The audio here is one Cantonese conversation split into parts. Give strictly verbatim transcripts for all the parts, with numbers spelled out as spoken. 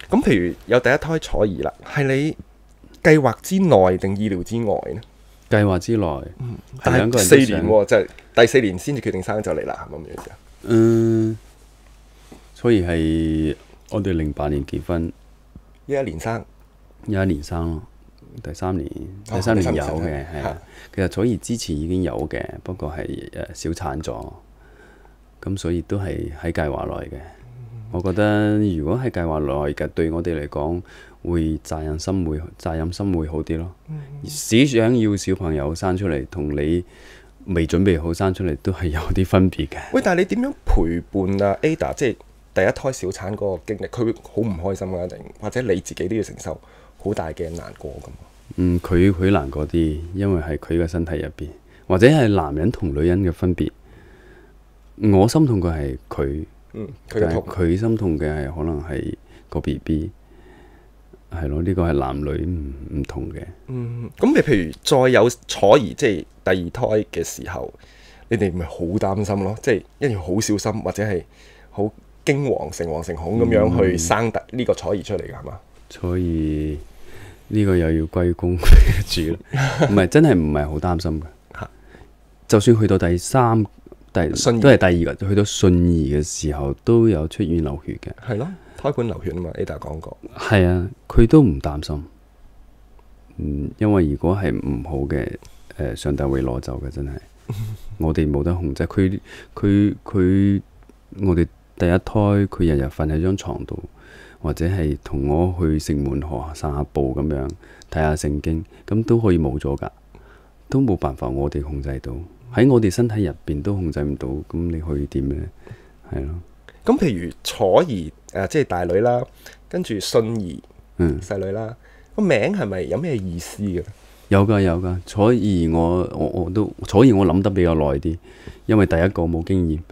咁譬如有第一胎楚兒啦，係你計劃之內定意料之外呢？ 計劃之內， 嗯， 係但兩個人都係四年想喎，就係第四年先至決定生就嚟啦，係咪咁樣啫？ 嗯，所以係我哋零八年結婚， 一一年生， 一一年生咯，第三年哦第三年有第三年嘅，係生啊。其實楚兒之前已經有嘅，不過係誒小產咗，咁所以都係喺計劃內嘅。我覺得如果係計劃內嘅，對我哋嚟講，會責任心會責任心會好啲咯。只想要小朋友生出嚟，同你未準備好生出嚟，都係有啲分別嘅。 喂，但係你點樣陪伴啊 Ada，即係第一胎小產嗰個經歷，佢會好唔開心啊，定或者你自己都要承受好大嘅難過咁？ 嗯，佢佢難過啲，因為係佢嘅身體入邊，或者係男人同女人嘅分別。我心痛嘅係佢， 嗯，佢嘅痛， 佢心痛嘅係可能係個 B B，係咯，呢個係男女唔唔同嘅。 嗯，咁你譬如再有楚兒，即係第二胎嘅時候，你哋咪好擔心咯，即係一定要好小心，或者係好驚惶、誠惶誠恐咁樣去生得呢個楚兒出嚟㗎，係嘛？ 所以呢個又要歸功俾主啦，唔係真係唔係好擔心嘅。 嚇就算去到第三、第信兒都係第二個，去到信兒嘅時候都有出現流血嘅。 係咯，胎盤流血啊嘛，Ada 講過。 係啊，佢都唔擔心。嗯，因為如果係唔好嘅，誒、上帝會攞走嘅，真係。我哋冇得控制。佢佢佢，我哋第一胎佢日日瞓喺張床度，或者係同我去城門河散下步咁樣，睇下聖經，咁都可以冇咗㗎，都冇辦法我哋控制到。喺我哋身體入邊都控制唔到，咁你可以點呢？係咯。 咁譬如楚兒誒、呃，即係大女啦，跟住信兒嗯， 細女啦，個名係咪有咩意思嘅？ 有㗎有㗎，楚兒我我我都楚兒我諗得比較耐啲，因為第一個冇經驗。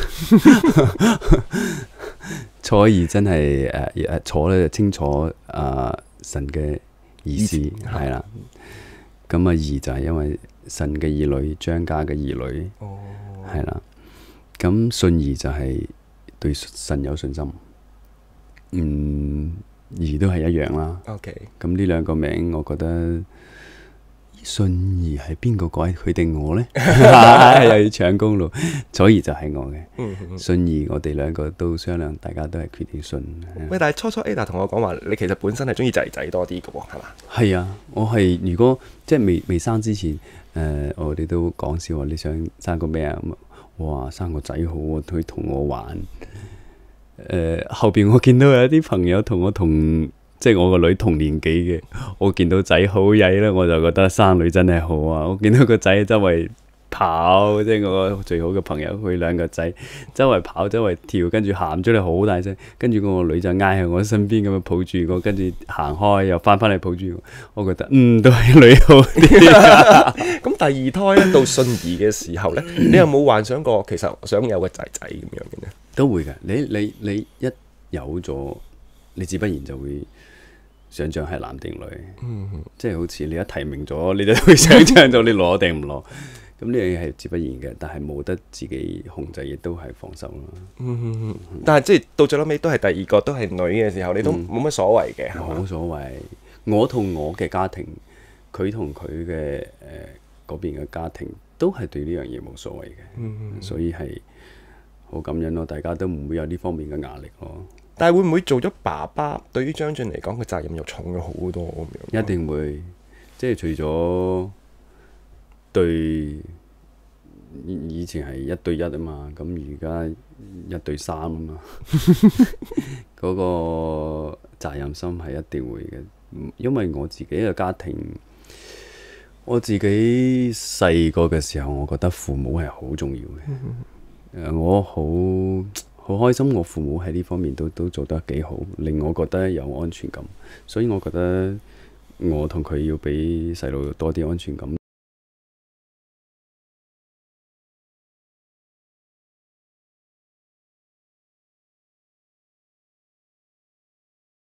楚兒真係誒誒楚咧就清楚誒、呃、神嘅意思係啦，咁啊兒就係因為神嘅兒女，張家嘅兒女哦， 係啦，咁信兒就係對神有信心，嗯，兒都係一樣啦。 OK， 咁呢兩個名，我覺得信兒係邊個改佢定我呢？又要搶功勞，楚兒就係我嘅。 嗯嗯嗯信兒我哋兩個都商量，大家都係決定信。 喂，但係初初 Ada 同我講話，你其實本身係中意仔仔多啲嘅喎，係嘛？ 係啊，我係如果即係未未生之前，誒、呃、我哋都講笑話，你想生個咩啊？咁我話生個仔好啊，佢同我玩。誒、呃、後邊我見到有啲朋友同我同。即係我個女同年紀嘅，我見到仔好曳咧，我就覺得生女真係好啊！我見到個仔周圍跑，即係我個最好嘅朋友，佢兩個仔周圍跑、周圍跳，跟住喊出嚟好大聲，跟住我個女就挨喺我身邊咁樣抱住我，跟住行開又翻返嚟抱住我，我覺得嗯都係女好啲。 咁第二胎咧到信兒嘅時候咧，你有冇幻想過其實想有個仔仔咁樣嘅呢？ 都會嘅，你你你一有咗，你自不然就會。想象係男定女， 嗯嗯即係好似你一提名咗，你就會想象到你攞定唔攞。咁呢樣嘢係自不然嘅，但係冇得自己控制，亦都係放手咯。 嗯嗯嗯、但係即係到最後尾都係第二個都係女嘅時候，你都冇乜所謂嘅，係嘛？ 冇所謂。我同我嘅家庭，佢同佢嘅誒嗰邊嘅家庭，都係對呢樣嘢冇所謂嘅。 嗯嗯、 所以係好感恩咯，大家都唔會有呢方面嘅壓力咯。 但係會唔會做咗爸爸，對於張晉嚟講，個責任又重咗好多咁樣？ 一定會，即係除咗對以前係一對一啊嘛，咁而家一對三啊嘛，嗰個責任心係一定會嘅。因為我自己嘅家庭，我自己細個嘅時候，我覺得父母係好重要嘅。誒，我好。好開心，我父母喺呢方面都都做得幾好，令我覺得有安全感。所以我覺得我同佢要俾細路多啲安全感。